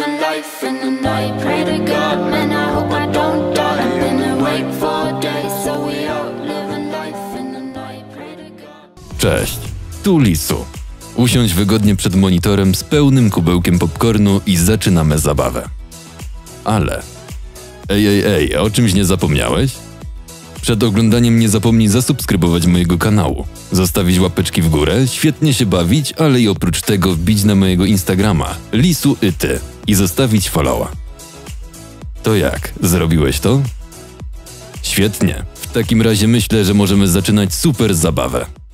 living life in the night. Pray to God, man, I hope I don't die. I've been awake for days, so we out living life in the night. Pray to God. Cześć, tu Lisu. Usiądź wygodnie przed monitorem z pełnym kubełkiem popcornu i zaczynamy zabawę. Ale... Ej, o czymś nie zapomniałeś? Przed oglądaniem nie zapomnij zasubskrybować mojego kanału, zostawić łapeczki w górę, świetnie się bawić, ale i oprócz tego wbić na mojego Instagrama lisuity i zostawić followa. To jak, zrobiłeś to? Świetnie, w takim razie myślę, że możemy zaczynać super zabawę.